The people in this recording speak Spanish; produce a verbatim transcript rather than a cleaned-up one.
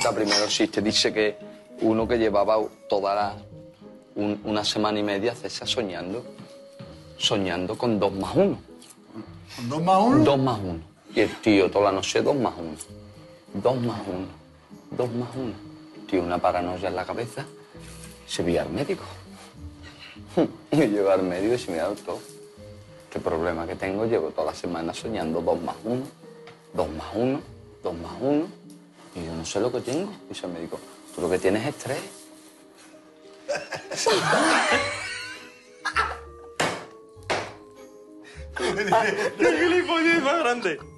cuenta primero chiste. Dice que uno que llevaba toda la, un, una semana y media César soñando, soñando con dos más uno. ¿Con dos más uno? Dos más uno. Y el tío toda la noche dos más uno. Dos más uno. Dos más uno. Tiene una paranoia en la cabeza. Se vio al médico. Y llegó al médico y dice, mira, doctor, qué problema que tengo. Llevo toda la semana soñando dos más uno, dos más uno, dos más uno. Y yo no sé lo que tengo. Dice el médico, tú lo que tienes es estrés. ¡Qué gilipollez más grande!